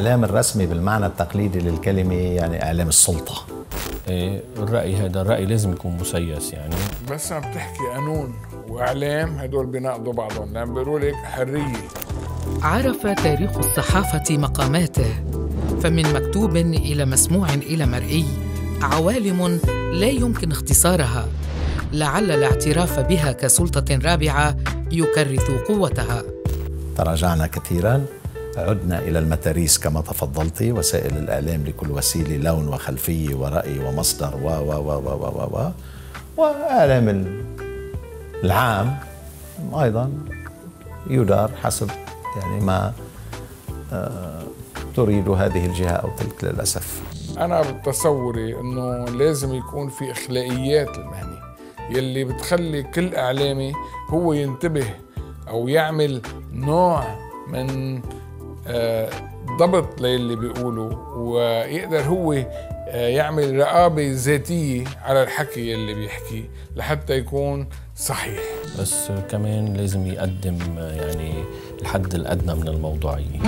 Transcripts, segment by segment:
الإعلام الرسمي بالمعنى التقليدي للكلمة يعني إعلام السلطة. الرأي هذا الرأي لازم يكون مسيس يعني. بس عم تحكي قانون وإعلام هدول بيناقضوا بعضهم، لأن بيقولوا لك حرية. عرف تاريخ الصحافة مقاماته، فمن مكتوب إلى مسموع إلى مرئي عوالم لا يمكن اختصارها، لعل الاعتراف بها كسلطة رابعة يكرث قوتها. تراجعنا كثيراً، عدنا إلى المتاريس كما تفضلت، وسائل الإعلام لكل وسيلة لون وخلفية ورأي ومصدر وإعلام العام أيضاً يدار حسب يعني ما تريد هذه الجهة أو تلك للأسف. أنا بتصوري إنه لازم يكون في أخلاقيات المهنة يلي بتخلي كل إعلامي هو ينتبه أو يعمل نوع من ضبط للي بيقولوا، ويقدر هو يعمل رقابة ذاتية على الحكي اللي بيحكيه لحتى يكون صحيح. بس كمان لازم يقدم يعني الحد الأدنى من الموضوعية.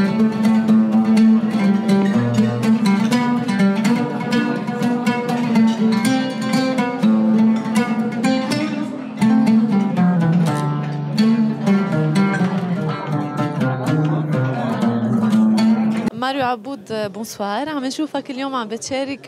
ماريو عبود، بونسوار. عم نشوفك اليوم عم بتشارك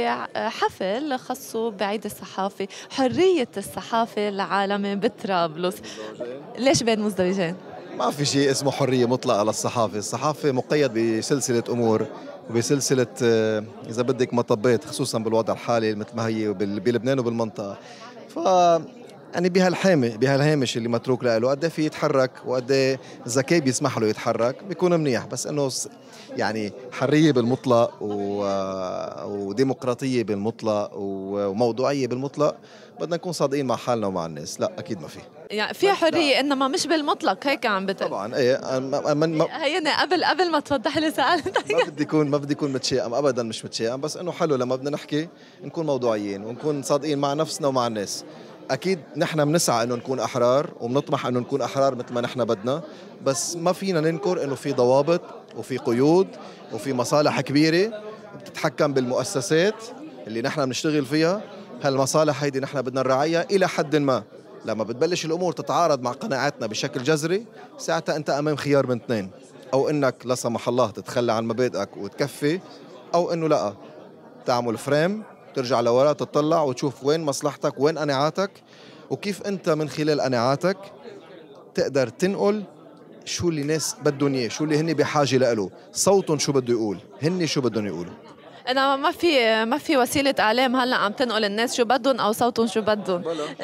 بحفل خاصه بعيد الصحافة، حرية الصحافة العالمي بطرابلس. ليش بين مزدوجين؟ ما في شيء اسمه حرية مطلقة للصحافة، الصحافة مقيد بسلسلة أمور وبسلسلة إذا بدك مطبات، خصوصا بالوضع الحالي مثل ما هي بلبنان وبالمنطقة. ف يعني بهالهامش اللي متروك له، قد في يتحرك وقد الذكاء بيسمح له يتحرك بيكون منيح، بس انه يعني حريه بالمطلق وديمقراطيه بالمطلق وموضوعيه بالمطلق، بدنا نكون صادقين مع حالنا ومع الناس. لا اكيد ما في، يعني في حريه انما مش بالمطلق، هيك عم بتقول. طبعا ايه. هيني قبل ما توضح لي سألتك. ما بدي اكون متشائم ابدا، مش متشائم، بس انه حلو لما بدنا نحكي نكون موضوعيين ونكون صادقين مع نفسنا ومع الناس. أكيد نحن بنسعى إنه نكون أحرار وبنطمح إنه نكون أحرار مثل ما نحن بدنا، بس ما فينا ننكر إنه في ضوابط وفي قيود وفي مصالح كبيرة بتتحكم بالمؤسسات اللي نحن بنشتغل فيها. هالمصالح هيدي نحن بدنا نراعيها إلى حد ما. لما بتبلش الأمور تتعارض مع قناعاتنا بشكل جذري، ساعتها أنت أمام خيار من اثنين: أو إنك لا سمح الله تتخلى عن مبادئك وتكفي، أو إنه لا تعمل فريم، ترجع لورا، تطلع وتشوف وين مصلحتك وين قناعاتك، وكيف أنت من خلال قناعاتك تقدر تنقل شو اللي الناس بدهم إياه، شو اللي هن بحاجة له، صوتهم شو بده يقول، هن شو بدهم يقولوا. أنا ما في وسيلة إعلام هلا عم تنقل الناس شو بدهم أو صوتهم شو بدهم.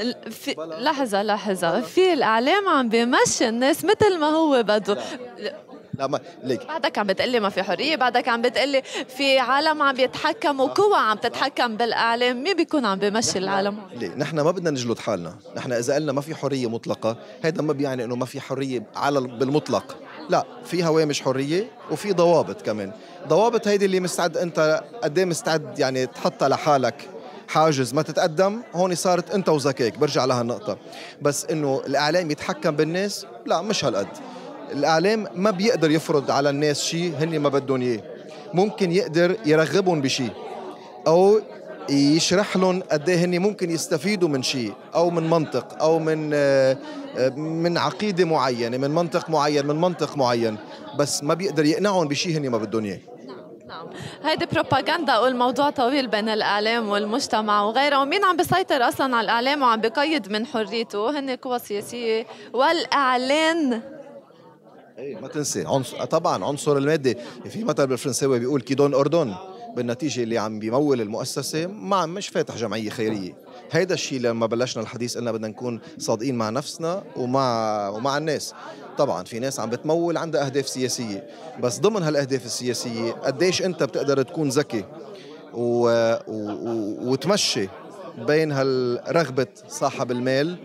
لحظة، في الإعلام عم بيمشي الناس مثل ما هو بده. لا ما ليك بعدك عم بتقلي ما في حرية، بعدك عم بتقلي في عالم عم بيتحكموا، قوى عم تتحكم بالإعلام. مين بيكون عم بيمشي العالم؟ ليه؟ نحن ما بدنا نجلد حالنا. نحن إذا قلنا ما في حرية مطلقة، هذا ما بيعني إنه ما في حرية بالمطلق. لا، في هوامش حرية وفي ضوابط كمان. ضوابط هيدي اللي مستعد أنت قد ايه مستعد يعني تحطها لحالك حاجز ما تتقدم. هون صارت أنت وذكائك، برجع لها النقطة. بس إنه الإعلام يتحكم بالناس، لا مش هالقد. الإعلام ما بيقدر يفرض على الناس شيء هن ما بدهم إياه. ممكن يقدر يرغبهم بشيء أو يشرح لهم قد ايه هن ممكن يستفيدوا من شيء أو من منطق أو من عقيدة معينة، من منطق معين، من منطق معين، بس ما بيقدر يقنعهم بشيء هن ما بدهم إياه. نعم، هيدي بروباغندا والموضوع طويل بين الإعلام والمجتمع وغيره. ومين عم بيسيطر أصلا على الإعلام وعم بقيد من حريته؟ هن القوى السياسية والإعلان. ايه ما تنسي طبعا عنصر المادي. في مثل بالفرنساوي بيقول كي دون أردن، بالنتيجة اللي عم بيمول المؤسسة مش فاتح جمعية خيرية. هيدا الشيء لما بلشنا الحديث قلنا بدنا نكون صادقين مع نفسنا ومع الناس. طبعا في ناس عم بتمول عندها أهداف سياسية، بس ضمن هالأهداف السياسية قديش أنت بتقدر تكون ذكي وتمشي بين هالرغبة صاحب المال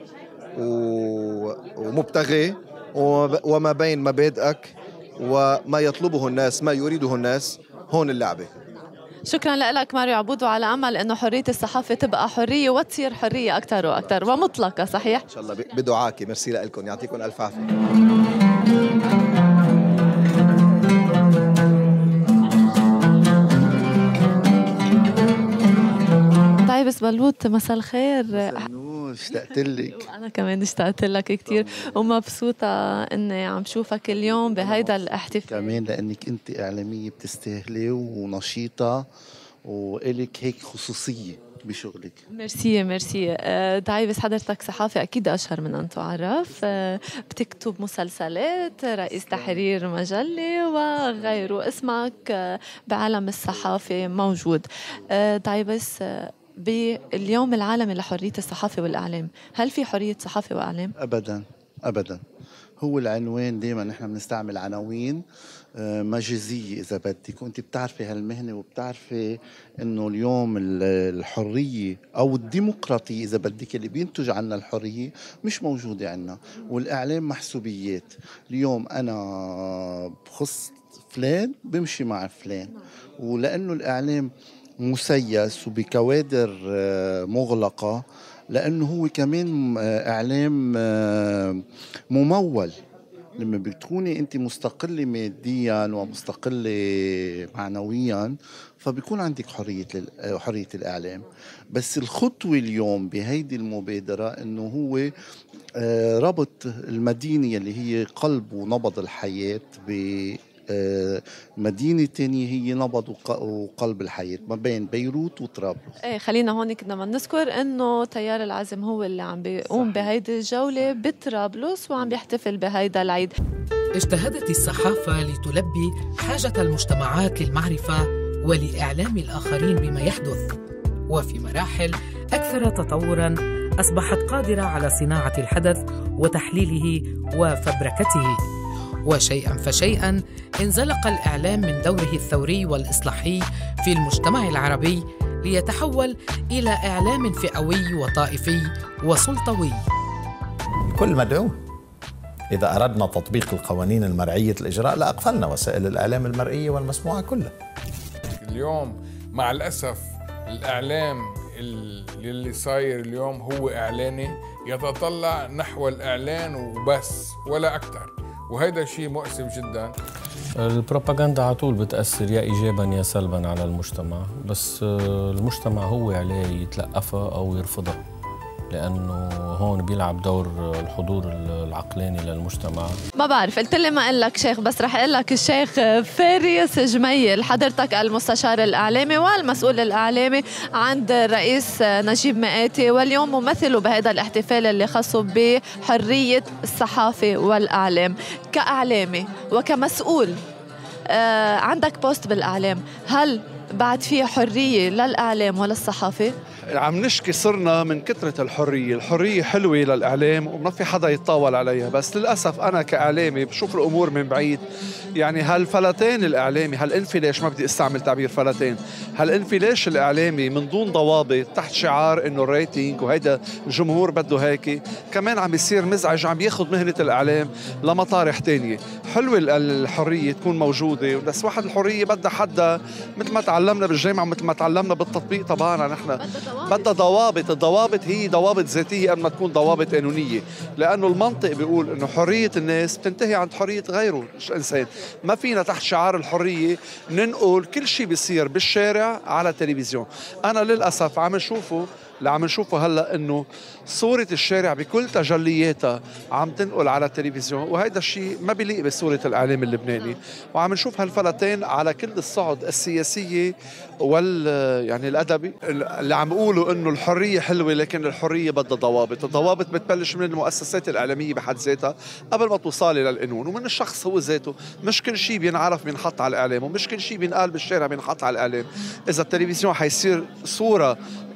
ومبتغي وما بين مبادئك وما يطلبه الناس، ما يريده الناس. هون اللعبة. شكرا لك ماريو عبود، وعلى أمل أنه حرية الصحافة تبقى حرية وتصير حرية أكثر وأكثر ومطلقة. صحيح؟ إن شاء الله بدعاكي. ميرسي لكم، يعطيكم ألف عافية. دايفس بلوط، مساء الخير. اشتقت لك. أنا كمان اشتقت لك كتير، ومبسوطة إني عم شوفك اليوم بهيدا الاحتفال. كمان لأنك أنت إعلامية بتستاهلي ونشيطة وإلك هيك خصوصية بشغلك. ميرسي ميرسي. دايفس حضرتك صحافي أكيد أشهر من أن تعرف، بتكتب مسلسلات، رئيس تحرير مجلة وغيره، اسمك بعالم الصحافة موجود. دايفس، باليوم العالمي لحرية الصحافة والإعلام، هل في حرية صحافة وإعلام؟ أبدا أبدا. هو العنوان دائما نحن بنستعمل عناوين مجازية إذا بدك، وأنت بتعرفي هالمهنة وبتعرفي إنه اليوم الحرية أو الديمقراطية إذا بدك اللي بينتج عنا الحرية مش موجودة عنا، والإعلام محسوبيات. اليوم أنا بخص فلان بمشي مع فلان، ولأنه الإعلام مسيس وبكوادر مغلقة، لأنه هو كمان إعلام ممول. لما بتكوني أنت مستقلة ماديا ومستقلة معنويا فبيكون عندك حرية الإعلام. بس الخطوة اليوم بهيدي المبادرة أنه هو ربط المدينة اللي هي قلب ونبض الحياة مدينة تانية هي نبض وقلب الحياة ما بين بيروت وطرابلس. ايه، خلينا هون كنا نذكر انه تيار العزم هو اللي عم بيقوم بهيدي الجولة بطرابلس وعم بيحتفل بهيدا العيد. اجتهدت الصحافة لتلبي حاجة المجتمعات للمعرفة ولإعلام الآخرين بما يحدث، وفي مراحل أكثر تطوراً أصبحت قادرة على صناعة الحدث وتحليله وفبركته. وشيئاً فشيئاً انزلق الإعلام من دوره الثوري والإصلاحي في المجتمع العربي ليتحول إلى إعلام فئوي وطائفي وسلطوي. كل مدعو. إذا أردنا تطبيق القوانين المرعية الإجراء لأقفلنا وسائل الإعلام المرئية والمسموعة كلها. اليوم مع الأسف الإعلام اللي صاير اليوم هو إعلاني يتطلع نحو الإعلان وبس ولا أكثر، وهذا شيء مؤسف جدا. البروباغندا على طول بتأثر يا إيجابا يا سلبا على المجتمع، بس المجتمع هو عليه يتلقفها أو يرفضها، لأنه هون بيلعب دور الحضور العقلاني للمجتمع. ما بعرف، قلت لي ما أقول لك شيخ، بس رح أقول لك الشيخ فارس جميل، حضرتك المستشار الإعلامي والمسؤول الإعلامي عند الرئيس نجيب مئاتي، واليوم ممثله بهذا الاحتفال اللي خاصه بحرية الصحافة والإعلام. كإعلامي وكمسؤول عندك بوست بالإعلام، هل بعد في حرية للإعلام وللصحافة؟ عم نشكي صرنا من كثرة الحرية حلوة للإعلام وما في حدا يتطاول عليها، بس للأسف أنا كإعلامي بشوف الأمور من بعيد. يعني هالفلتين الإعلامي، هالانفلاش، ما بدي استعمل تعبير فلتين، هالانفلاش الإعلامي من دون ضوابط تحت شعار إنه الريتينج وهيدا الجمهور بده هيك، كمان عم بيصير مزعج، عم بياخد مهنة الإعلام لمطارح تانية. حلوة الحرية تكون موجودة، بس واحد الحرية بدها حدا مثل ما تعلمنا بالجامعة ومثل ما تعلمنا بالتطبيق تبعنا نحن، بدها ضوابط. الضوابط هي ضوابط ذاتية قبل ما تكون ضوابط قانونية، لأنه المنطق بيقول إنه حرية الناس بتنتهي عند حرية غيره الإنسان. ما فينا تحت شعار الحرية ننقل كل شيء بيصير بالشارع على التلفزيون. أنا للأسف عم نشوفه هلا انه صورة الشارع بكل تجلياتها عم تنقل على التلفزيون، وهذا الشيء ما بيليق بصورة الإعلام اللبناني. وعم نشوف هالفلتين على كل الصعد السياسية يعني الأدبي، اللي عم يقولوا انه الحرية حلوة لكن الحرية بدها ضوابط. الضوابط بتبلش من المؤسسات الإعلامية بحد ذاتها قبل ما توصلي للقانون، ومن الشخص هو ذاته. مش كل شيء بينعرف بينحط على الإعلام، ومش كل شيء بينقال بالشارع بينحط على الإعلام. إذا التلفزيون حيصير صورة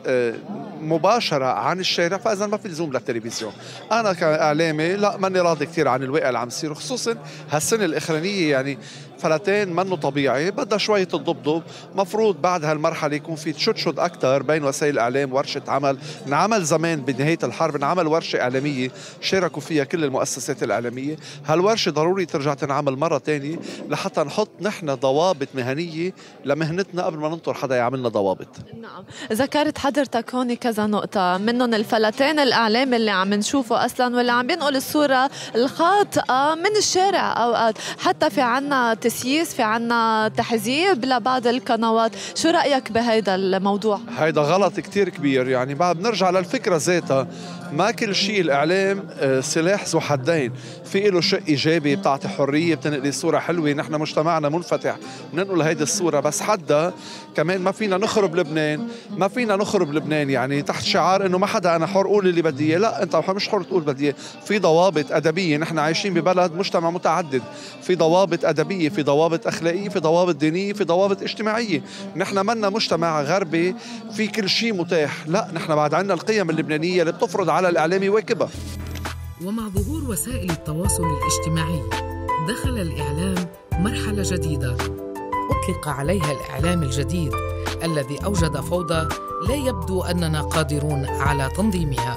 مباشرة عن الشارع فإذا ما في لزوم للتلفزيون. أنا كإعلامي لا ماني راضي كثير عن الواقع اللي عم يصير، خصوصا هالسنة الأخرانية. يعني فلتين منه طبيعي، بدها شوية تضبضب. مفروض بعد هالمرحلة يكون في تشدشد أكثر بين وسائل الإعلام، ورشة عمل. انعمل زمان بنهاية الحرب انعمل ورشة إعلامية شاركوا فيها كل المؤسسات الإعلامية. هالورشة ضروري ترجع تنعمل مرة تانية لحتى نحط نحن ضوابط مهنية لمهنتنا قبل ما ننطر حدا يعملنا ضوابط. نعم، ذكرت حضرتك هون كذا نقطة، منهم الفلتين الإعلام اللي عم نشوفه أصلا واللي عم بينقل الصورة الخاطئة من الشارع. أوقات حتى في عنا تسييس، في عنا تحزيب لبعض القنوات. شو رأيك بهيدا الموضوع؟ هيدا غلط كتير كبير. يعني بعد بنرجع للفكرة ذاتها، ما كل شيء الإعلام سلاح ذو حدين. في له شيء إيجابي، بتعطي حرية، بتنقلي صورة حلوة، نحن مجتمعنا منفتح، بننقل هيدي الصورة، بس حدا كمان ما فينا نخرب لبنان. ما فينا نخرب لبنان يعني تحت شعار إنه ما حدا أنا حر قول اللي بدي إياه. لا، أنت مش حر تقول بدي إياه. في ضوابط أدبية، نحن عايشين ببلد مجتمع متعدد، في ضوابط أدبية، في ضوابط أخلاقية، في ضوابط دينية، في ضوابط اجتماعية. نحن منا مجتمع غربي في كل شيء متاح. لا، نحن بعد عنا القيم اللبنانية اللي بتفرض على الإعلام يواكبها. ومع ظهور وسائل التواصل الاجتماعي دخل الإعلام مرحلة جديدة أطلق عليها الإعلام الجديد، الذي أوجد فوضى لا يبدو أننا قادرون على تنظيمها.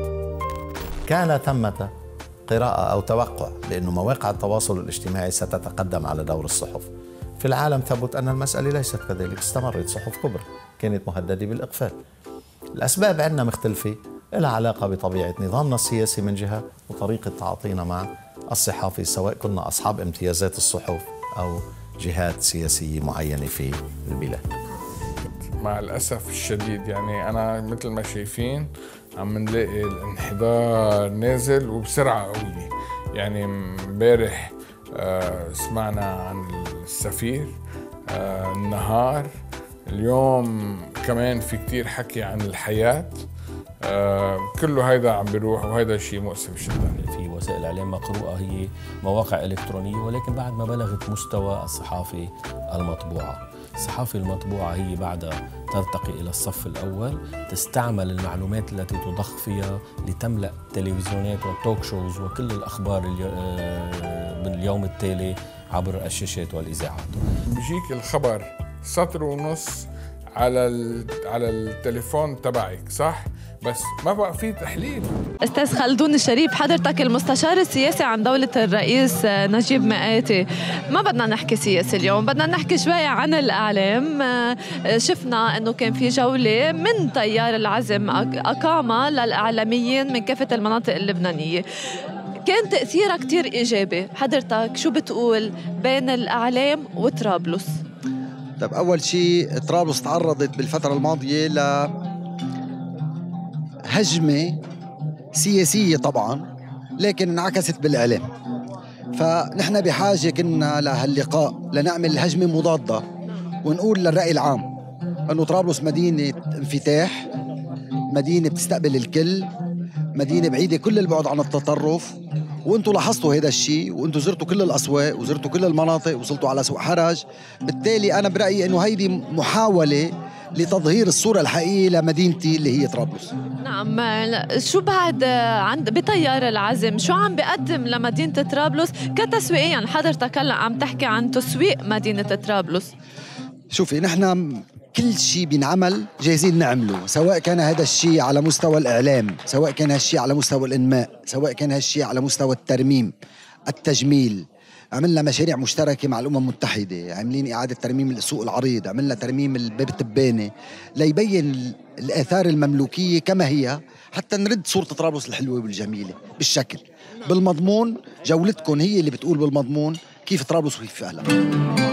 كان ثمة قراءة أو توقع بأن مواقع التواصل الاجتماعي ستتقدم على دور الصحف. في العالم ثبت أن المسألة ليست كذلك، استمرت صحف كبرى كانت مهددة بالإقفال. الأسباب عندنا مختلفة، لها علاقة بطبيعة نظامنا السياسي من جهة، وطريقة تعاطينا مع الصحافة، سواء كنا أصحاب امتيازات الصحف أو جهات سياسية معينة في البلاد. مع الأسف الشديد يعني أنا مثل ما شايفين عم نلاقي الانحدار نازل وبسرعة قوية. يعني امبارح سمعنا عن السفير، النهار، اليوم كمان في كتير حكي عن الحياة. كله هيدا عم بيروح، وهيدا شيء مؤسف جدا. في وسائل الاعلام مقروءه هي مواقع الكترونيه، ولكن بعد ما بلغت مستوى الصحافه المطبوعه. الصحافه المطبوعه هي بعدها ترتقي الى الصف الاول، تستعمل المعلومات التي تضخ فيها لتملا التلفزيونات والتوك شوز وكل الاخبار باليوم التالي عبر الشاشات والاذاعات. بيجيك الخبر سطر ونص على التليفون تبعك، صح؟ بس ما بقى في تحليل. أستاذ خلدون الشريف، حضرتك المستشار السياسي عن دولة الرئيس نجيب مئاتي. ما بدنا نحكي سياسي اليوم، بدنا نحكي شوي عن الإعلام. شفنا أنه كان في جولة من تيار العزم أقامة للإعلاميين من كافة المناطق اللبنانية، كان تأثيرها كتير إيجابي. حضرتك شو بتقول بين الإعلام وطرابلس؟ طيب، أول شيء طرابلس تعرضت بالفترة الماضية لهجمة سياسية طبعا، لكن انعكست بالإعلام. فنحن بحاجة كنا لهاللقاء لنعمل هجمة مضادة ونقول للرأي العام أنه طرابلس مدينة انفتاح، مدينة بتستقبل الكل، مدينة بعيدة كل البعد عن التطرف. وانتم لاحظتوا هذا الشيء، وانتم زرتوا كل الأسواق وزرتوا كل المناطق، وصلتوا على سوق حرج. بالتالي أنا برأيي أنه هيدي محاولة لتظهير الصورة الحقيقية لمدينتي اللي هي طرابلس. نعم، شو بعد بتيار العزم شو عم بيقدم لمدينة طرابلس كتسويقيا؟ حضرتك هلا عم تحكي عن تسويق مدينة طرابلس. شوفي، نحن كل شيء بينعمل جاهزين نعمله، سواء كان هذا الشيء على مستوى الإعلام، سواء كان هالشيء على مستوى الإنماء، سواء كان هالشيء على مستوى الترميم، التجميل. عملنا مشاريع مشتركة مع الأمم المتحدة، عاملين إعادة ترميم السوق العريض، عملنا ترميم الباب التبانة ليبين الآثار المملوكية كما هي، حتى نرد صورة طرابلس الحلوة والجميلة بالشكل. بالمضمون جولتكم هي اللي بتقول بالمضمون كيف طرابلس وكيف أهلها.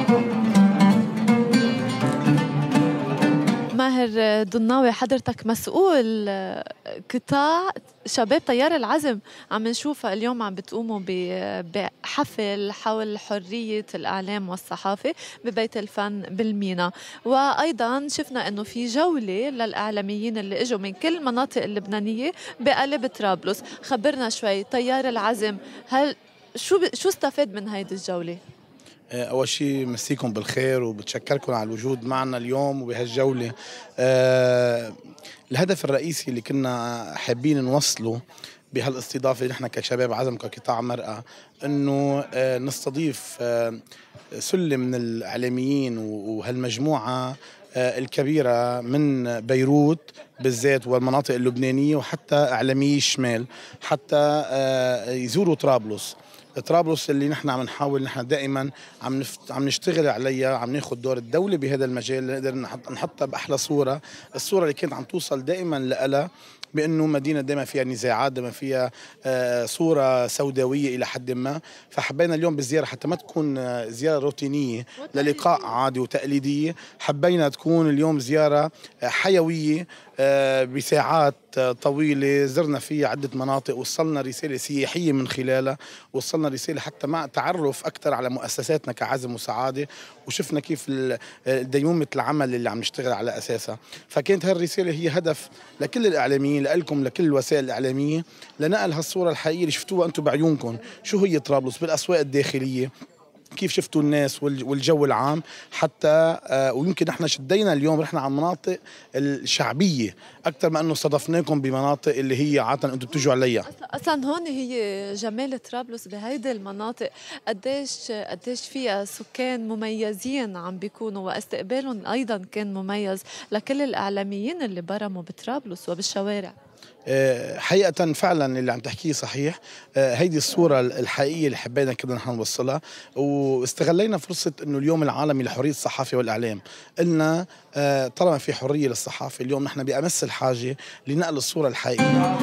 ماهر ضناوي، حضرتك مسؤول قطاع شباب تيار العزم. عم نشوفها اليوم عم بتقوموا بحفل حول حرية الإعلام والصحافة ببيت الفن بالمينا، وأيضا شفنا أنه في جولة للإعلاميين اللي اجوا من كل المناطق اللبنانية بقلب طرابلس. خبرنا شوي تيار العزم، هل شو استفاد من هيدي الجولة؟ أول شيء مسيكم بالخير وبتشكركم على الوجود معنا اليوم وبهالجولة. الهدف الرئيسي اللي كنا حابين نوصله بهالاستضافة نحن كشباب عزم كقطاع مرأة، أنه نستضيف سلة من الإعلاميين وهالمجموعة الكبيرة من بيروت بالذات والمناطق اللبنانية وحتى إعلاميي الشمال حتى يزوروا طرابلس. طرابلس اللي نحن عم نحاول نحن دائما عم نشتغل عليها، عم ناخذ دور الدولة بهذا المجال نقدر نحطها بأحلى صورة، الصورة اللي كانت عم توصل دائما لها بأنه مدينة دائما فيها نزاعات، دائما فيها صورة سوداوية إلى حد ما. فحبينا اليوم بالزيارة حتى ما تكون زيارة روتينية للقاء عادي وتقليدية، حبينا تكون اليوم زيارة حيوية بساعات طويلة زرنا فيها عدة مناطق، وصلنا رسالة سياحية من خلالها، وصلنا رسالة حتى مع تعرف أكثر على مؤسساتنا كعزم وسعادة، وشفنا كيف ديمومة العمل اللي عم نشتغل على أساسها. فكانت هالرسالة هي هدف لكل الإعلاميين، لكم لكل الوسائل الإعلامية، لنقل هالصورة الحقيقية اللي شفتوها أنتم بعيونكم، شو هي طرابلس بالأسواق الداخلية، كيف شفتوا الناس والجو العام حتى ويمكن احنا شدينا اليوم رحنا على المناطق الشعبيه اكثر ما انه صادفناكم بمناطق اللي هي عاده انتم بتجوا عليها. اصلا هون هي جمال طرابلس بهيدي المناطق، قديش فيها سكان مميزين عم بيكونوا، واستقبالهم ايضا كان مميز لكل الاعلاميين اللي برموا بطرابلس وبالشوارع. حقيقة فعلا اللي عم تحكيه صحيح، هيدي الصورة الحقيقية اللي حبينا كده نحن نوصلها، واستغلينا فرصة انه اليوم العالمي لحرية الصحافة والاعلام، قلنا طالما في حرية للصحافة اليوم نحن بأمس الحاجة لنقل الصورة الحقيقية.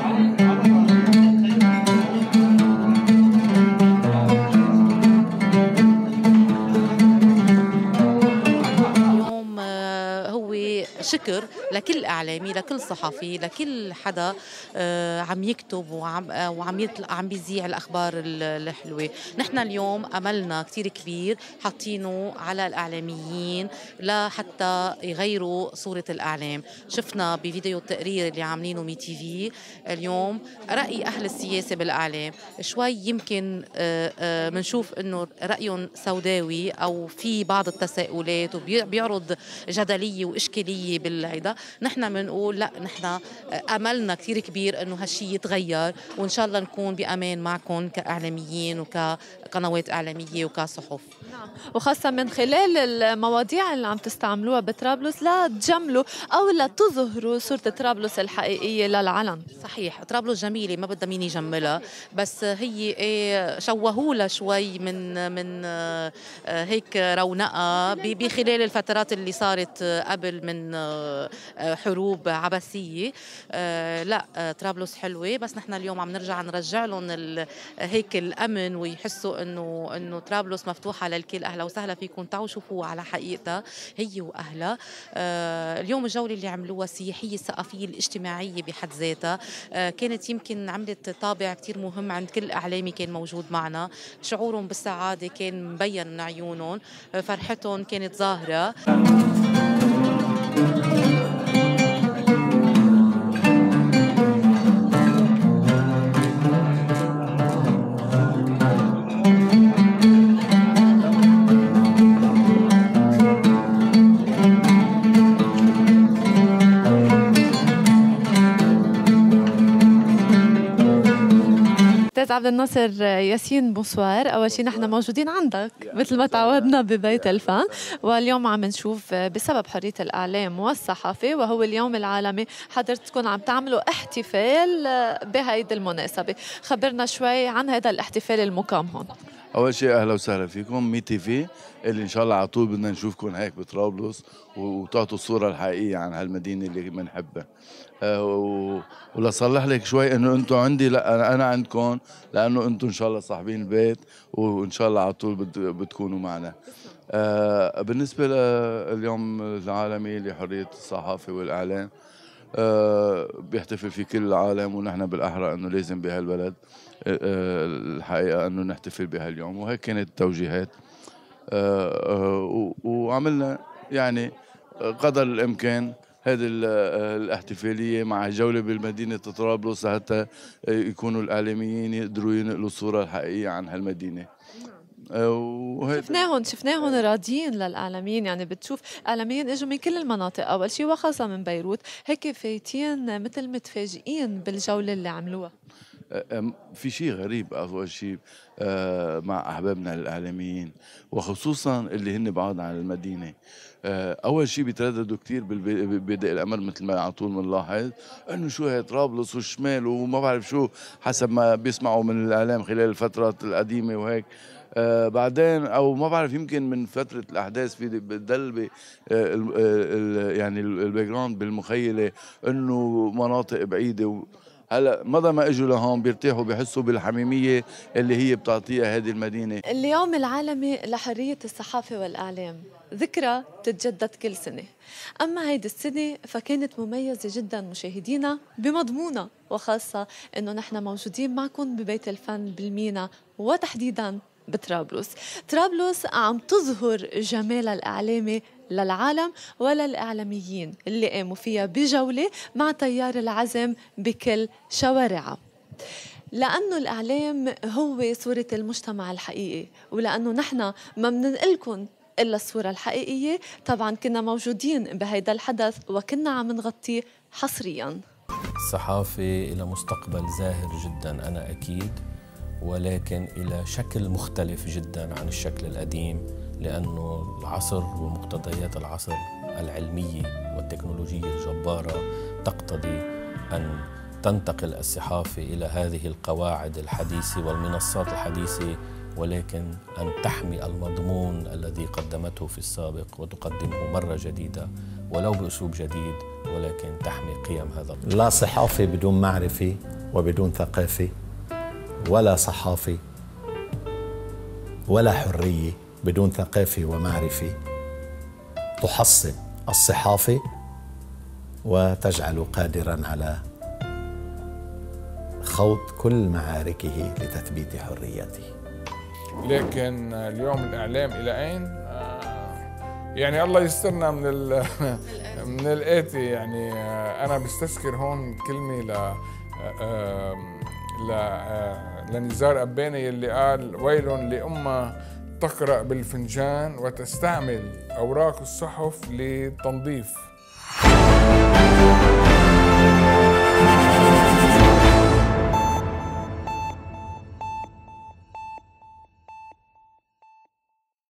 شكر لكل إعلامي، لكل صحفي، لكل حدا عم يكتب وعم بيذيع الأخبار الحلوة. نحن اليوم أملنا كتير كبير حاطينه على الإعلاميين لحتى يغيروا صورة الإعلام. شفنا بفيديو التقرير اللي عاملينه مي تي في اليوم رأي أهل السياسة بالإعلام شوي يمكن منشوف إنه رأيهم سوداوي أو في بعض التساؤلات وبيعرض جدلية وإشكالية بالهيدا. نحن بنقول لا، نحن أملنا كتير كبير إنه هالشي يتغير، وإن شاء الله نكون بأمان معكم كإعلاميين وكقنوات إعلامية وكصحف. نعم، وخاصة من خلال المواضيع اللي عم تستعملوها بطرابلس لا تجملوا أو لا تظهروا صورة طرابلس الحقيقية للعلن. صحيح، طرابلس جميلة ما بدها مين يجملها، بس هي شوهولها شوي من هيك رونقها بخلال الفترات اللي صارت قبل من حروب عباسية. لا، طرابلس حلوة، بس نحن اليوم عم نرجع لهم هيك الأمن، ويحسوا إنه طرابلس مفتوحة للكل. أهلا وسهلا فيكم، تعالوا شوفوا على حقيقتها هي وأهلها. اليوم الجولة اللي عملوها السياحية الثقافية الاجتماعية بحد ذاتها كانت يمكن عملت طابع كتير مهم عند كل إعلامي كان موجود معنا. شعورهم بالسعادة كان مبين من عيونهم، فرحتهم كانت ظاهرة. عبد الناصر ياسين، بونسوار. أول شيء نحن موجودين عندك مثل ما تعودنا ببيت الفن، واليوم عم نشوف بسبب حرية الإعلام والصحافة وهو اليوم العالمي حضرتكم عم تعملوا احتفال بهيدي المناسبة. خبرنا شوي عن هذا الاحتفال المقام هون. أول شيء أهلا وسهلا فيكم مي تي في، اللي إن شاء الله على طول بدنا نشوفكم هيك بطرابلس وتعطوا الصورة الحقيقية عن هالمدينة اللي بنحبها. ولصلح لك شوي إنه أنتم عندي، لا أنا عندكم، لأنه أنتم إن شاء الله صاحبين البيت وإن شاء الله على طول بتكونوا معنا. بالنسبة لليوم العالمي لحرية الصحافة والإعلام، بيحتفل فيه كل العالم، ونحن بالأحرى أنه لازم بهالبلد الحقيقة أنه نحتفل بهاليوم، وهيك كانت التوجيهات. وعملنا يعني قدر الإمكان هذه الاحتفالية مع جولة بالمدينة طرابلس حتى يكونوا الإعلاميين يقدروا ينقلوا الصورة الحقيقية عن هالمدينة. شفناهم راضيين للإعلاميين، يعني بتشوف إعلاميين اجوا من كل المناطق أول شيء وخاصة من بيروت، هيك فايتين مثل متفاجئين بالجولة اللي عملوها. في شيء غريب أول شيء مع أحبابنا الإعلاميين وخصوصا اللي هن بعاد عن المدينة. أول شيء بيترددوا كتير ببدء الأمر مثل ما على طول بنلاحظ إنه شو هي طرابلس والشمال وما بعرف شو حسب ما بيسمعوا من الإعلام خلال الفترات القديمة وهيك. بعدين او ما بعرف يمكن من فتره الاحداث في بتضل يعني الباك جراوند بالمخيله انه مناطق بعيده. هلا مضى ما اجوا لهون بيرتاحوا بيحسوا بالحميميه اللي هي بتعطيها هذه المدينه. اليوم العالمي لحريه الصحافه والاعلام ذكرى بتتجدد كل سنه، اما هيدي السنه فكانت مميزه جدا مشاهدينا بمضمونها، وخاصه انه نحن موجودين معكم ببيت الفن بالمينا وتحديدا بطرابلس. طرابلس عم تظهر جمالها الإعلامي للعالم وللإعلاميين اللي قاموا فيها بجولة مع تيار العزم بكل شوارعها، لأنه الإعلام هو صورة المجتمع الحقيقي، ولأنه نحن ما بننقلكم إلا الصورة الحقيقية. طبعا كنا موجودين بهيدا الحدث وكنا عم نغطيه حصريا. الصحافة إلى مستقبل زاهر جدا أنا أكيد، ولكن إلى شكل مختلف جدا عن الشكل القديم، لأنه العصر ومقتضيات العصر العلمية والتكنولوجية الجبارة تقتضي أن تنتقل الصحافة إلى هذه القواعد الحديثة والمنصات الحديثة، ولكن أن تحمي المضمون الذي قدمته في السابق وتقدمه مرة جديدة ولو بأسلوب جديد، ولكن تحمي قيم هذا. لا صحافة بدون معرفة وبدون ثقافة، ولا صحافة ولا حرية بدون ثقافة ومعرفة تحصن الصحافة وتجعله قادراً على خوض كل معاركه لتثبيت حريته. لكن اليوم الإعلام إلى أين؟ يعني الله يسترنا من الآتي. يعني أنا بستذكر هون كلمة لنزار أباني اللي قال: ويل لأمة تقرأ بالفنجان وتستعمل أوراق الصحف للتنظيف.